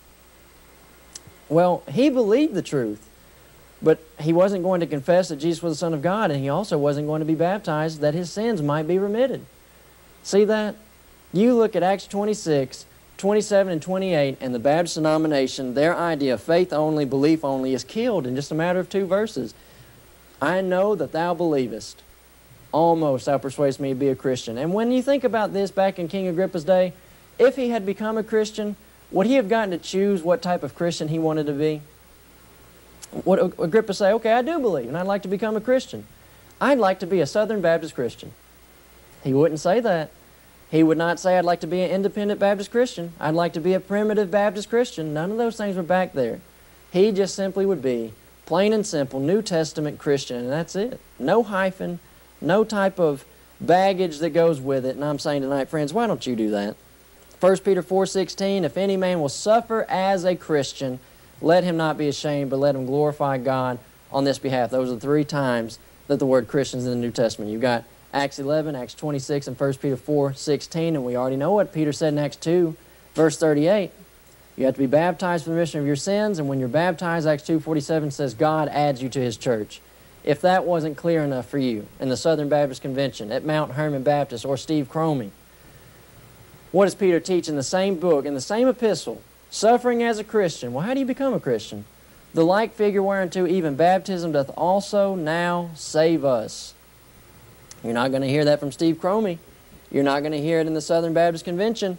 Well, he believed the truth, but he wasn't going to confess that Jesus was the Son of God, and he also wasn't going to be baptized that his sins might be remitted. See that? You look at Acts twenty-six, twenty-seven, and twenty-eight, and the Baptist denomination, their idea of faith only, belief only is killed in just a matter of two verses. I know that thou believest. Almost thou persuadest me to be a Christian. And when you think about this back in King Agrippa's day, if he had become a Christian, would he have gotten to choose what type of Christian he wanted to be? Would Agrippa say, okay, I do believe, and I'd like to become a Christian. I'd like to be a Southern Baptist Christian. He wouldn't say that. He would not say, I'd like to be an independent Baptist Christian. I'd like to be a primitive Baptist Christian. None of those things were back there. He just simply would be plain and simple New Testament Christian, and that's it. No hyphen, no type of baggage that goes with it. And I'm saying tonight, friends, why don't you do that? First Peter four sixteen, if any man will suffer as a Christian, let him not be ashamed, but let him glorify God on this behalf. Those are the three times that the word Christian is in the New Testament. You've got Acts eleven, Acts twenty-six, and First Peter four sixteen, and we already know what Peter said in Acts two, verse thirty-eight. You have to be baptized for the remission of your sins, and when you're baptized, Acts two forty-seven says God adds you to His church. If that wasn't clear enough for you in the Southern Baptist Convention, at Mount Hermon Baptist, or Steve Cromie, what does Peter teach in the same book, in the same epistle? Suffering as a Christian. Well, how do you become a Christian? The like figure whereunto even baptism doth also now save us. You're not going to hear that from Steve Cromie. You're not going to hear it in the Southern Baptist Convention.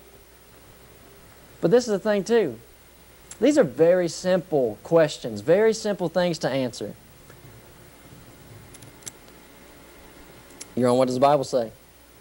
But this is the thing too. These are very simple questions, very simple things to answer. You're on What Does the Bible Say?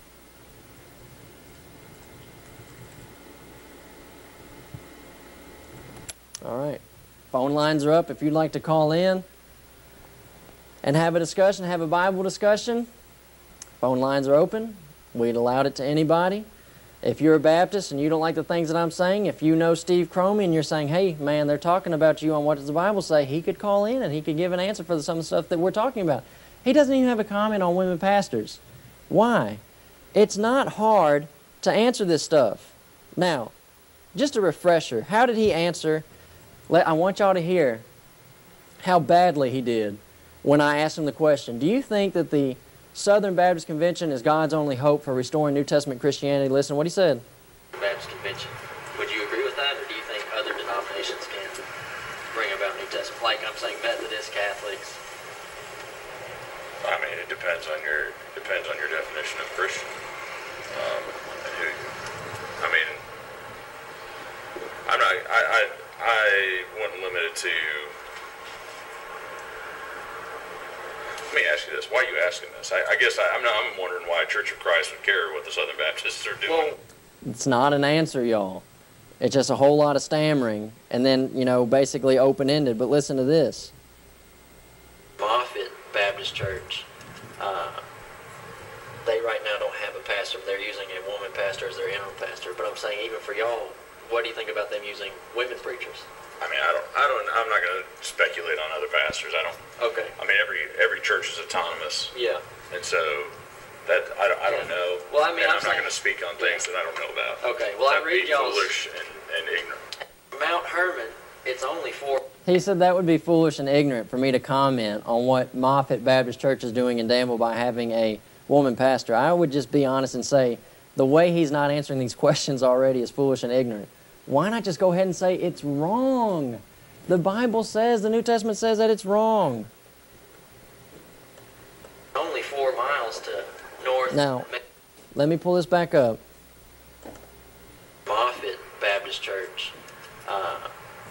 All right. Phone lines are up if you'd like to call in and have a discussion, have a Bible discussion. Phone lines are open. We'd allowed it to anybody. If you're a Baptist and you don't like the things that I'm saying, if you know Steve Cromie and you're saying, hey, man, they're talking about you on What Does the Bible Say, he could call in and he could give an answer for some of the stuff that we're talking about. He doesn't even have a comment on women pastors. Why? It's not hard to answer this stuff. Now, just a refresher, how did he answer? Let, I want y'all to hear how badly he did when I asked him the question, do you think that the Southern Baptist Convention is God's only hope for restoring New Testament Christianity? Listen to what he said. Baptist Convention. Would you agree with that, or do you think other denominations can bring about New Testament? Like I'm saying, Methodists, Catholics. I mean, it depends on your depends on your definition of Christian. Um, and who, I mean, I'm not. I I, I wouldn't limit it to. Let me ask you this: why are you asking this? I, I guess I, I'm not. I'm wondering why Church of Christ would care what the Southern Baptists are doing. Well, it's not an answer, y'all. It's just a whole lot of stammering, and then, you know, basically open-ended. But listen to this. Moffitt Baptist Church, uh, they right now don't have a pastor. They're using a woman pastor as their interim pastor. But I'm saying, even for y'all, what do you think about them using women preachers? I mean, I don't. I don't. I'm not going to speculate on other pastors. I don't. Okay. I mean, every every church is autonomous. Yeah. And so that I don't, I don't Yeah. know. Well, I mean, and I'm I'm, not saying- going to speak on things that I don't know about. Okay. Well, I That'd read be y'all's foolish and, and ignorant. Mount Hermon. It's only four. He said that would be foolish and ignorant for me to comment on what Moffitt Baptist Church is doing in Danville by having a woman pastor. I would just be honest and say the way he's not answering these questions already is foolish and ignorant. Why not just go ahead and say it's wrong? The Bible says, the New Testament says that it's wrong. Only four miles to north. Now, let me pull this back up. Moffitt Baptist Church. Uh,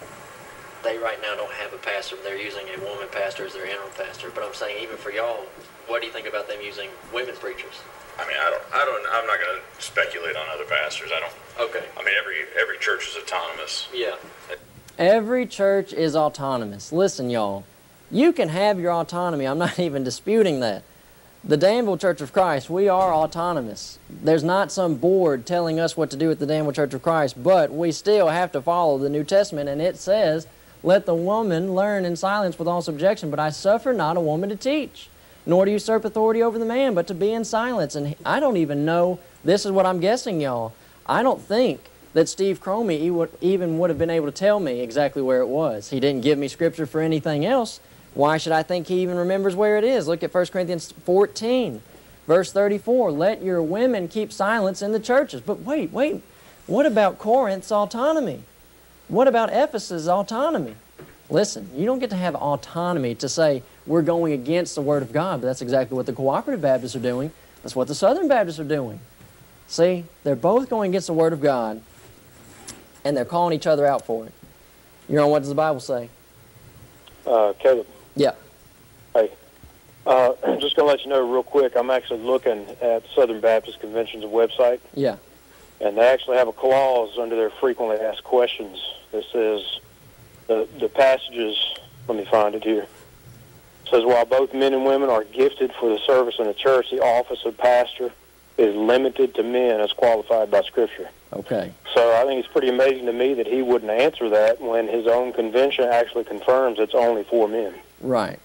they right now don't have a pastor. They're using a woman pastor as their interim pastor. But I'm saying, even for y'all, what do you think about them using women preachers? I mean, I don't. I don't. I'm not going to speculate on other pastors. I don't. Okay. I mean, every every church is autonomous. Yeah. Every church is autonomous. Listen, y'all, you can have your autonomy. I'm not even disputing that. The Danville Church of Christ, we are autonomous. There's not some board telling us what to do at the Danville Church of Christ, but we still have to follow the New Testament, and it says, let the woman learn in silence with all subjection, but I suffer not a woman to teach, nor to usurp authority over the man, but to be in silence. And I don't even know, this is what I'm guessing, y'all. I don't think that Steve Cromie he would, even would have been able to tell me exactly where it was. He didn't give me scripture for anything else. Why should I think he even remembers where it is? Look at First Corinthians fourteen, verse thirty-four. Let your women keep silence in the churches. But wait, wait. What about Corinth's autonomy? What about Ephesus' autonomy? Listen, you don't get to have autonomy to say we're going against the Word of God, but that's exactly what the Cooperative Baptists are doing. That's what the Southern Baptists are doing. See, they're both going against the Word of God, and they're calling each other out for it. You know, what does the Bible say? Uh, Caleb. Yeah. Hey, uh, I'm just going to let you know real quick, I'm actually looking at Southern Baptist Convention's website, Yeah. and they actually have a clause under their frequently asked questions that says, the, the passages, let me find it here, it says, while both men and women are gifted for the service in the church, the office of pastor is limited to men as qualified by Scripture. Okay. So I think it's pretty amazing to me that he wouldn't answer that when his own convention actually confirms it's only for men. Right.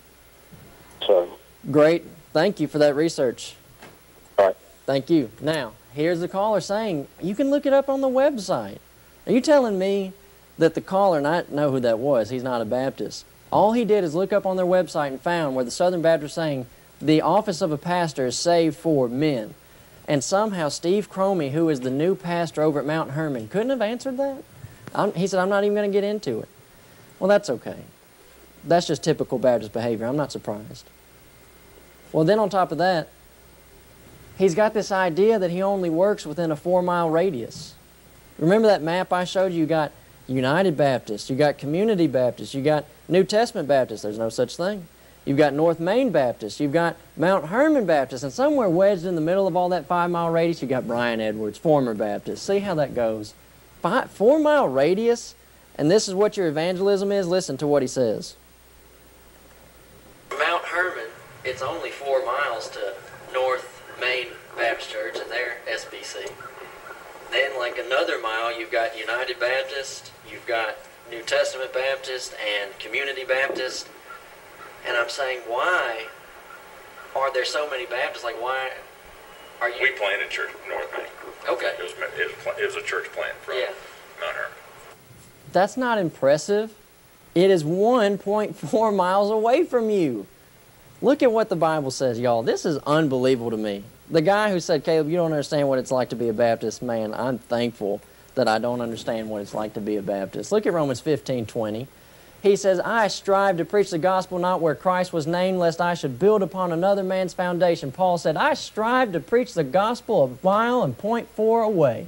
So, Great. Thank you for that research. all right. Thank you. Now, here's the caller saying, you can look it up on the website. Are you telling me that the caller, and I know who that was, he's not a Baptist, all he did is look up on their website and found where the Southern Baptists are saying the office of a pastor is saved for men. And somehow Steve Cromie, who is the new pastor over at Mount Hermon, couldn't have answered that? I'm, he said, I'm not even going to get into it. Well, that's okay. That's just typical Baptist behavior. I'm not surprised. Well, then on top of that, he's got this idea that he only works within a four-mile radius. Remember that map I showed you? You got United Baptist, you got Community Baptist, you got New Testament Baptist. There's no such thing. You've got North Main Baptist, you've got Mount Hermon Baptist, and somewhere wedged in the middle of all that five-mile radius, you've got Brian Edwards, former Baptist. See how that goes. Five, four-mile radius, and this is what your evangelism is? Listen to what he says. Mount Hermon, it's only four miles to North Main Baptist Church, and they're S B C. Then, like another mile, you've got United Baptist, you've got New Testament Baptist, and Community Baptist. And I'm saying, why are there so many Baptists? Like, why are you... We planted church North Main. Okay. It was it was, it was a church plant from Yeah. Mount Hermon. That's not impressive. It is one point four miles away from you. Look at what the Bible says, y'all. This is unbelievable to me. The guy who said, Caleb, you don't understand what it's like to be a Baptist, man, I'm thankful that I don't understand what it's like to be a Baptist. Look at Romans fifteen twenty. He says, I strive to preach the gospel not where Christ was named, lest I should build upon another man's foundation. Paul said, I strive to preach the gospel a mile and point four away.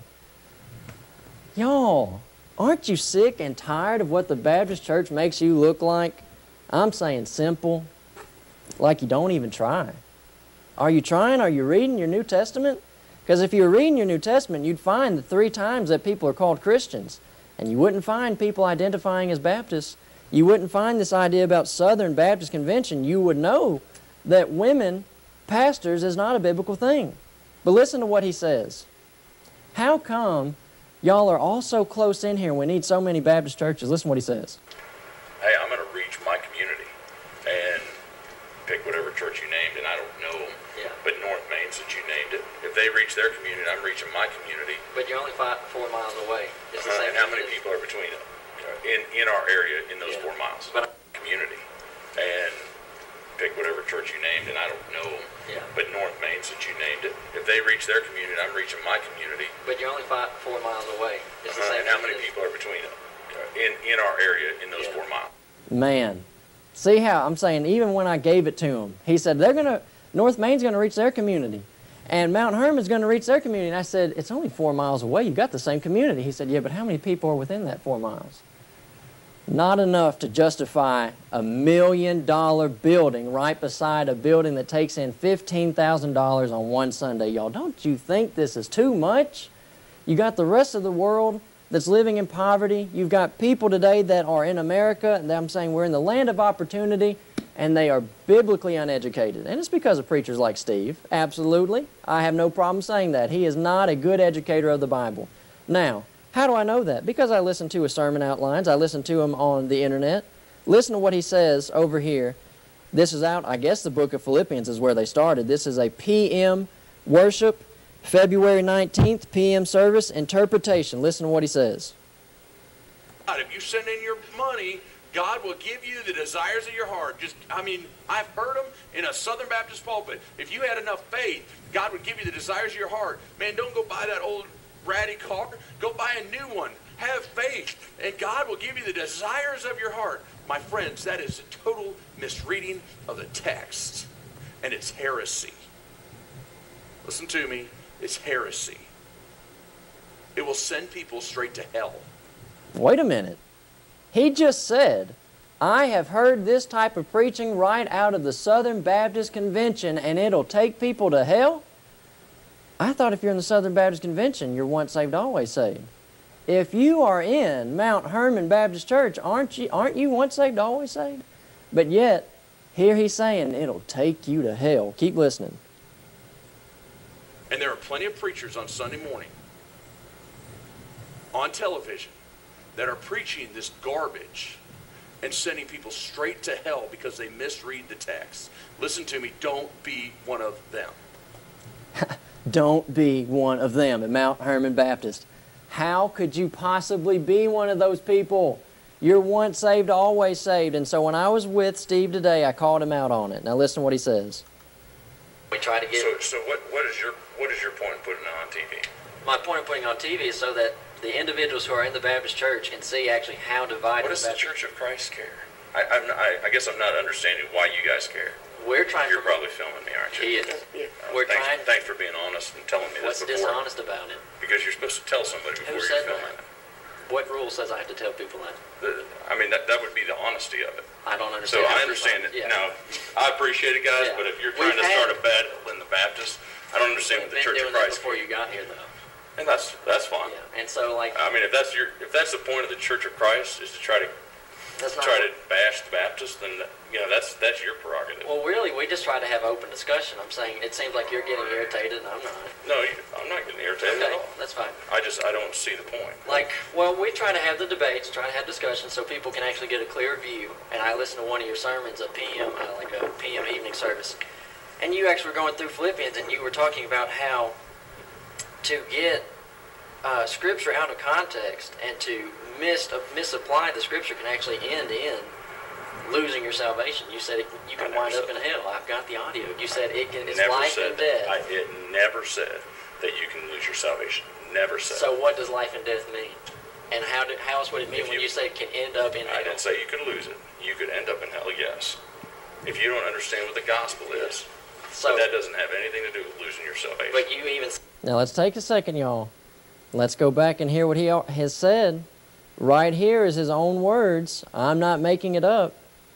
Y'all, aren't you sick and tired of what the Baptist church makes you look like? I'm saying simple, like you don't even try. Are you trying? Are you reading your New Testament? Because if you were reading your New Testament, you'd find the three times that people are called Christians. And you wouldn't find people identifying as Baptists. You wouldn't find this idea about Southern Baptist Convention. You would know that women pastors is not a biblical thing. But listen to what he says. How come y'all are all so close in here and we need so many Baptist churches? Listen to what he says. Hey, I'm going to reach my community and pick whatever church you named, and I don't know them. Yeah. But North Main, since you named it, if they reach their community, I'm reaching my community. But you're only five, four miles away. It's the Uh, same and how many as- people are between them? In, in our area, in those Yeah. four miles. But- community. And pick whatever church you named, and I don't know them. Yeah. But North Main, since you named it, if they reach their community, I'm reaching my community. But you're only five, four miles away. It's the Uh, same and how as- many people are between them? In, in our area, in those Yeah. four miles. Man, see how I'm saying even when I gave it to him, he said they're going to, North Main's going to reach their community. And Mount Hermon's going to reach their community. And I said, it's only four miles away. You've got the same community. He said, yeah, but how many people are within that four miles? Not enough to justify a million dollar building right beside a building that takes in fifteen thousand dollars on one Sunday. Y'all, don't you think this is too much? You got the rest of the world that's living in poverty. You've got people today that are in America, and I'm saying we're in the land of opportunity, and they are biblically uneducated. And it's because of preachers like Steve. Absolutely. I have no problem saying that. He is not a good educator of the Bible. Now, how do I know that? Because I listen to his sermon outlines. I listen to him on the internet. Listen to what he says over here. This is out, I guess the book of Philippians is where they started. This is a P M worship, February nineteenth, P M service, interpretation. Listen to what he says. God, if you send in your money, God will give you the desires of your heart. Just, I mean, I've heard them in a Southern Baptist pulpit. If you had enough faith, God would give you the desires of your heart. Man, don't go buy that old ratty car. Go buy a new one. Have faith, and God will give you the desires of your heart. My friends, that is a total misreading of the text, and it's heresy. Listen to me. It's heresy. It will send people straight to hell. Wait a minute. He just said, I have heard this type of preaching right out of the Southern Baptist Convention, and it'll take people to hell? I thought if you're in the Southern Baptist Convention, you're once saved, always saved. If you are in Mount Hermon Baptist Church, aren't you, aren't you once saved, always saved? But yet, here he's saying it'll take you to hell. Keep listening. And there are plenty of preachers on Sunday morning on television that are preaching this garbage and sending people straight to hell because they misread the text. Listen to me, don't be one of them. Don't be one of them at Mount Hermon Baptist. How could you possibly be one of those people? You're once saved, always saved. And so when I was with Steve today, I called him out on it. Now listen to what he says. We try to get... So, so what, what is your what is your point in putting it on T V? My point of putting it on T V is so that the individuals who are in the Baptist church can see actually how divided What does the the Baptist... Church of Christ care? I, I'm not, I, I guess I'm not understanding why you guys care. We're trying You're to... probably filming me, aren't you? He is. Uh, We're thanks, trying... thanks for being honest and telling me What's this before. dishonest about it? Because you're supposed to tell somebody before Who you're said filming that? it. What rule says I have to tell people that? The, I mean, that, that would be the honesty of it. I don't So understand. I understand it. Yeah. Now, I appreciate it, guys, Yeah. but if you're We've trying to had- start a battle in the Baptist, I don't understand what We've the been Church of doing that Christ before care. you got here, though. And that's that's fine. Yeah. And so, like, I mean, if that's your if that's the point of the Church of Christ is to try to that's not... try to bash the Baptists, then you know that's that's your prerogative. Well, really, we just try to have open discussion. I'm saying it seems like you're getting irritated, and I'm not. No, you, I'm not getting irritated Okay, at all. that's fine. I just I don't see the point. Like, well, we try to have the debates, try to have discussions so people can actually get a clear view. And I listened to one of your sermons, a P M, uh, like a P M evening service. And you actually were going through Philippians, and you were talking about how to get uh, Scripture out of context and to mis- uh, misapply the Scripture can actually end in losing your salvation. You said it, you can I never wind up said in hell. I've got the audio. You said it can, it's Never life said and death. I, it never said that you can lose your salvation. Never said. So what does life and death mean? And how, do, how else would it mean If when you- you say it can end up in hell? I didn't say you could lose it. You could end up in hell, yes. If you don't understand what the gospel is, So, but that doesn't have anything to do with losing your salvation. but you even Now let's take a second, y'all. Let's go back and hear what he has said. Right here is his own words. I'm not making it up.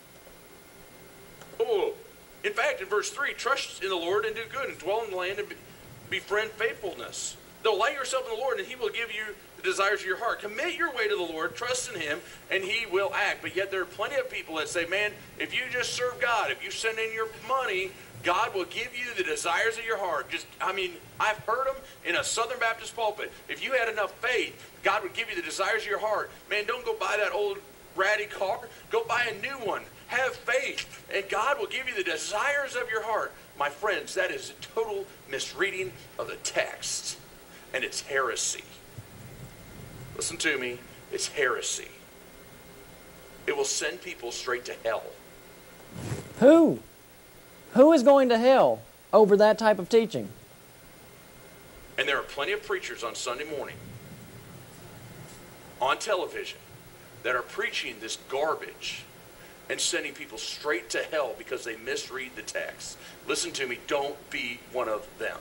Oh, in fact, in verse three, trust in the Lord and do good and dwell in the land and be- befriend faithfulness. Delight yourself in the Lord and he will give you the desires of your heart. Commit your way to the Lord, trust in him, and he will act. But yet there are plenty of people that say, man, if you just serve God, if you send in your money, God will give you the desires of your heart. Just, I mean, I've heard them in a Southern Baptist pulpit. If you had enough faith, God would give you the desires of your heart. Man, don't go buy that old ratty car. Go buy a new one. Have faith, and God will give you the desires of your heart. My friends, that is a total misreading of the text, and it's heresy. Listen to me. It's heresy. It will send people straight to hell. Who? Who is going to hell over that type of teaching? And there are plenty of preachers on Sunday morning on television that are preaching this garbage and sending people straight to hell because they misread the text. Listen to me, don't be one of them.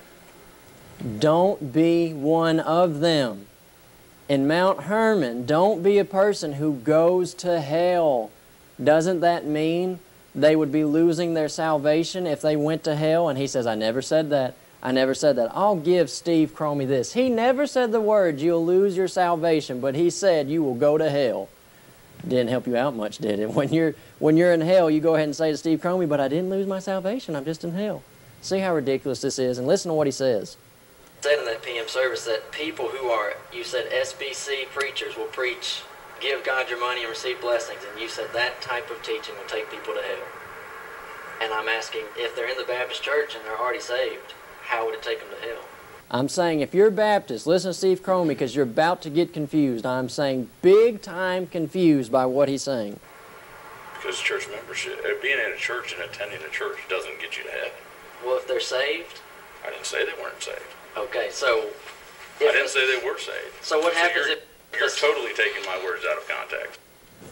Don't be one of them. In Mount Hermon, don't be a person who goes to hell. Doesn't that mean they would be losing their salvation if they went to hell? And he says, I never said that. I never said that. I'll give Steve Cromie this. He never said the words, you'll lose your salvation, but he said you will go to hell. Didn't help you out much, did it? When you're, when you're in hell, you go ahead and say to Steve Cromie, but I didn't lose my salvation. I'm just in hell. See how ridiculous this is? And listen to what he says. said in that P M service that people who are, you said S B C preachers will preach, give God your money and receive blessings, and you said that type of teaching will take people to hell. And I'm asking, if they're in the Baptist church and they're already saved, how would it take them to hell? I'm saying if you're Baptist, listen to Steve Cromie because you're about to get confused. I'm saying big time confused by what he's saying. Because church membership, uh, being in a church and attending a church doesn't get you to heaven. Well, if they're saved, I didn't say they weren't saved. okay, so... I didn't say they were saved. So what happens you're, if... You're totally taking my words out of context.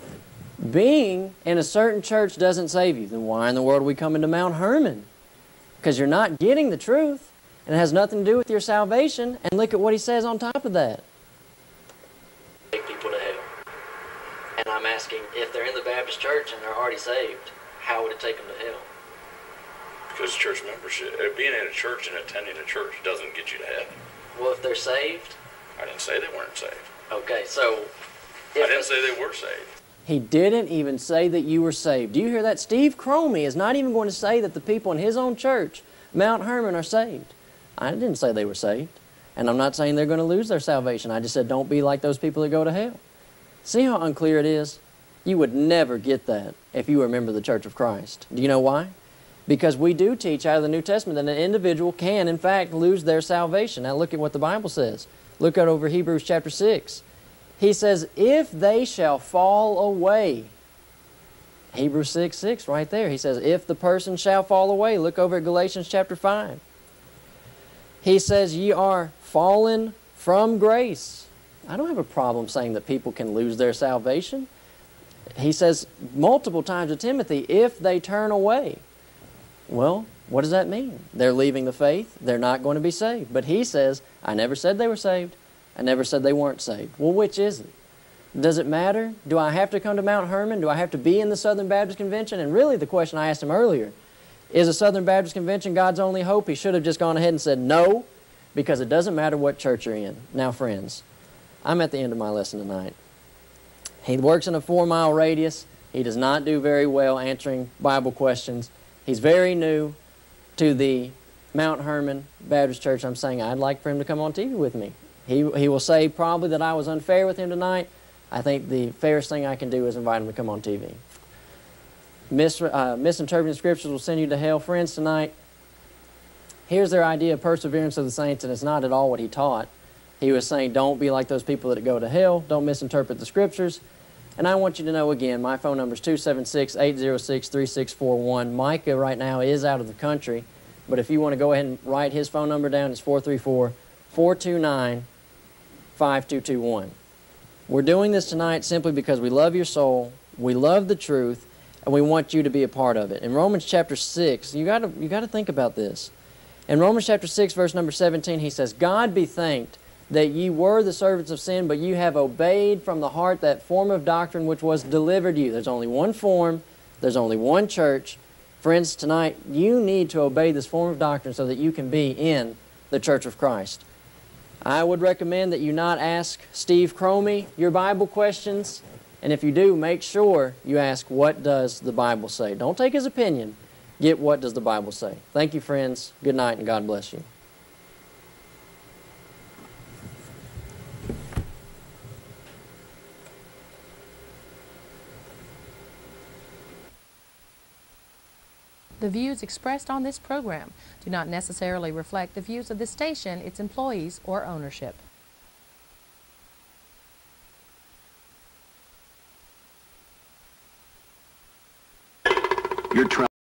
Being in a certain church doesn't save you. Then why in the world are we coming to Mount Hermon? Because you're not getting the truth, and it has nothing to do with your salvation. And look at what he says on top of that. Take people to hell. And I'm asking, if they're in the Baptist church and they're already saved, how would it take them to hell? Because church membership, uh, being in a church and attending a church doesn't get you to heaven. Well, if they're saved, I didn't say they weren't saved. okay, so... I didn't say they were saved. He didn't even say that you were saved. Do you hear that? Steve Cromie is not even going to say that the people in his own church, Mount Hermon, are saved. I didn't say they were saved. And I'm not saying they're going to lose their salvation. I just said don't be like those people that go to hell. See how unclear it is? You would never get that if you were a member of the Church of Christ. Do you know why? Because we do teach out of the New Testament that an individual can, in fact, lose their salvation. Now look at what the Bible says. Look out over Hebrews chapter six. He says, if they shall fall away. Hebrews six six right there. He says, if the person shall fall away. Look over at Galatians chapter five. He says, ye are fallen from grace. I don't have a problem saying that people can lose their salvation. He says multiple times to Timothy, if they turn away. Well, what does that mean? They're leaving the faith. They're not going to be saved. But he says, I never said they were saved. I never said they weren't saved. Well, which is it? Does it matter? Do I have to come to Mount Hermon? Do I have to be in the Southern Baptist Convention? And really the question I asked him earlier, is the Southern Baptist Convention God's only hope? He should have just gone ahead and said no, because it doesn't matter what church you're in. Now, friends, I'm at the end of my lesson tonight. He works in a four-mile radius. He does not do very well answering Bible questions. He's very new to the Mount Hermon Baptist Church. I'm saying I'd like for him to come on T V with me. He, he will say probably that I was unfair with him tonight. I think the fairest thing I can do is invite him to come on T V. Mis, uh, misinterpreting scriptures will send you to hell. Friends, tonight, here's their idea of perseverance of the saints, and it's not at all what he taught. He was saying, don't be like those people that go to hell. Don't misinterpret the scriptures. And I want you to know again, my phone number is two seven six, eight zero six, three six four one. Micah right now is out of the country, but if you want to go ahead and write his phone number down, it's four three four, four two nine, five two two one. We're doing this tonight simply because we love your soul, we love the truth, and we want you to be a part of it. In Romans chapter six, you got to you got to think about this. In Romans chapter six, verse number seventeen, he says, God be thanked that ye were the servants of sin, but you have obeyed from the heart that form of doctrine which was delivered to you. There's only one form. There's only one church. Friends, tonight, you need to obey this form of doctrine so that you can be in the Church of Christ. I would recommend that you not ask Steve Cromie your Bible questions, and if you do, make sure you ask, what does the Bible say? Don't take his opinion. Get, what does the Bible say? Thank you, friends. Good night, and God bless you. The views expressed on this program do not necessarily reflect the views of the station, its employees, or ownership.